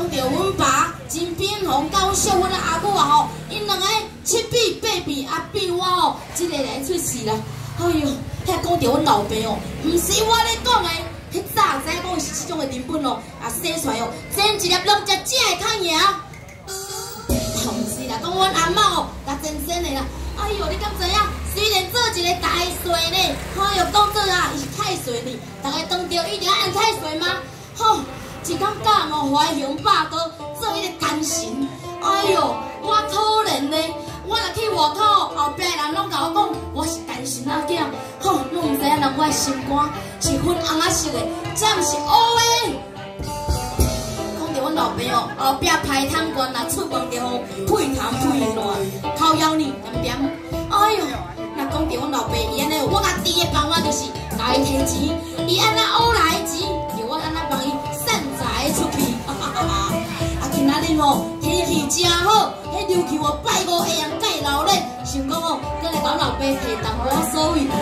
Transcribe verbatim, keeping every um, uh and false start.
讲到阮爸真变红高小阮的阿母啊吼，因两个七比八比啊比我吼，即个来出事啦！哎哟，遐讲到阮老爸哦，毋是我咧讲的，迄早知讲是即种的人本哦，啊洗出来哦，煎一粒两只正会较赢。毋是啦，讲阮阿嬷哦，甲真真的啦。哎哟，你敢知影？虽然做一个大岁呢，哎哟，讲做啊，伊是太岁呢，大家当着一定要按太岁吗？吼！一工甲人哦怀雄霸哥做迄个奸臣，哎哟，我可怜呢，我若去外口，后壁人拢甲我讲我是奸臣仔囝，吼，拢毋知影人我的心肝是粉红仔色的，这毋是乌的。讲着阮老爸哦，后壁排汤罐若出门着吼配汤配烂，靠腰呢点点，哎哟，若讲着阮老爸伊安尼，我甲第一办法就是甲伊摕钱，伊安那乌来钱，就我安那帮伊。出去，哈哈哈哈！啊，今仔日吼天气真好，迄琉球哦拜五会阳盖楼咧，想讲哦，搁来甲老爸摕淡薄仔所谓，